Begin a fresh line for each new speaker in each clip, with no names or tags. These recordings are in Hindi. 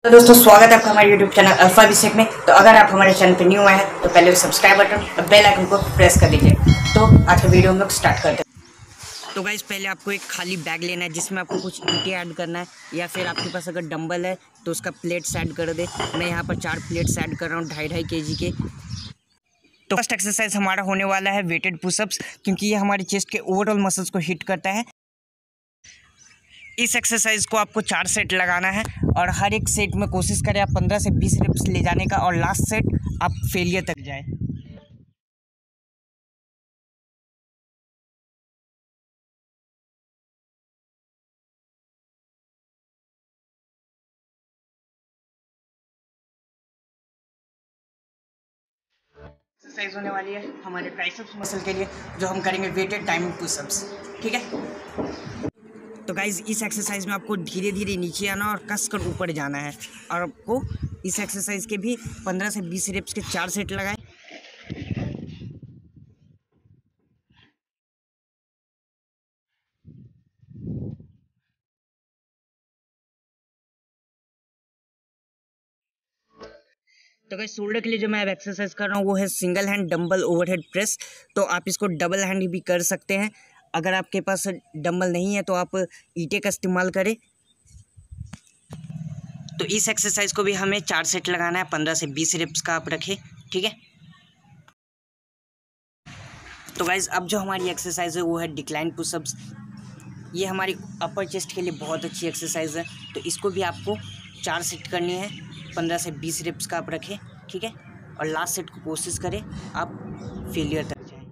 तो दोस्तों स्वागत है आपका हमारे YouTube चैनल अल्फा अभिषेक में। तो अगर आप हमारे चैनल पे न्यू आए हैं तो पहले सब्सक्राइब बटन और बेल आइकन को प्रेस कर दीजिए। तो आज का वीडियो हम लोग स्टार्ट करते हैं। तो गाइस पहले आपको एक खाली बैग लेना है जिसमें आपको कुछ ईंटें ऐड करना है, या फिर आपके पास अगर डंबल है तो उसका प्लेट्स ऐड कर दे। मैं यहाँ पर 4 प्लेट्स ऐड कर रहा हूँ 2.5 kg के। तो फर्स्ट एक्सरसाइज हमारा होने वाला है वेटेड पुशअप्स, क्योंकि ये हमारे चेस्ट के ओवरऑल मसल्स को हिट करता है। इस एक्सरसाइज को आपको 4 सेट लगाना है और हर एक सेट में कोशिश करें आप 15 से 20 रेप्स ले जाने का, और लास्ट सेट आप फेलियर तक जाए। एक्सरसाइज होने वाली है हमारे ट्राइसेप्स मसल के लिए, जो हम करेंगे वेटेड डायमंड पुशअप्स। ठीक है। तो गाइज इस एक्सरसाइज में आपको धीरे धीरे नीचे आना और कस कर ऊपर जाना है, और आपको इस एक्सरसाइज के भी 15 से 20 रेप्स के 4 सेट लगाएं। तो गाइस शोल्डर के लिए जो मैं अब एक्सरसाइज कर रहा हूँ वो है single hand dumbbell overhead press. तो आप इसको डबल हैंड भी कर सकते हैं। अगर आपके पास डंबल नहीं है तो आप ईंटें का इस्तेमाल करें। तो इस एक्सरसाइज को भी हमें 4 सेट लगाना है, 15 से 20 रेप्स का आप रखें। ठीक है। तो गाइज अब जो हमारी एक्सरसाइज है वो है डिक्लाइन पुशअप्स। ये हमारी अपर चेस्ट के लिए बहुत अच्छी एक्सरसाइज है। तो इसको भी आपको 4 सेट करनी है, 15 से 20 रेप्स का आप रखें। ठीक है। और लास्ट सेट को कोशिश करें आप फेलियर तक जाएं।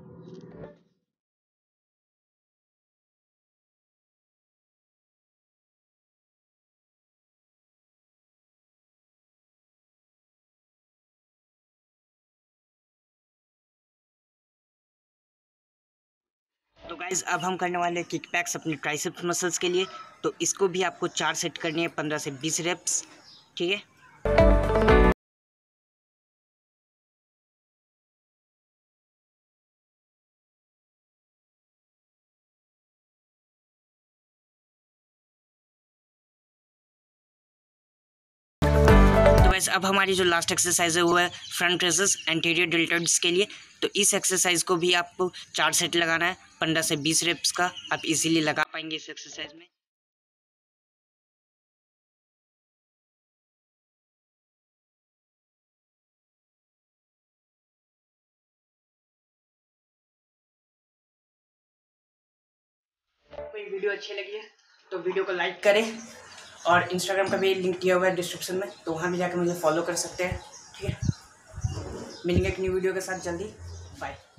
तो गाइज अब हम करने वाले किक बैक्स अपने ट्राइसेप्स मसल्स के लिए। तो इसको भी आपको 4 सेट करनी है, 15 से 20 रेप्स। ठीक है। तो वैसे अब हमारी जो लास्ट एक्सरसाइज है वो है फ्रंट रेजेस एंटीरियर डेल्टॉइड्स के लिए। तो इस एक्सरसाइज को भी आपको 4 सेट लगाना है, 15 से 20 रेप्स का। आप इजीली लगा पाएंगे इस एक्सरसाइज में। आपको ये वीडियो अच्छी लगी है तो वीडियो को लाइक करें, और इंस्टाग्राम का भी लिंक दिया हुआ है डिस्क्रिप्शन में, तो वहाँ भी जाकर मुझे फॉलो कर सकते हैं। ठीक है। मिलेंगे एक न्यू वीडियो के साथ जल्दी। बाय।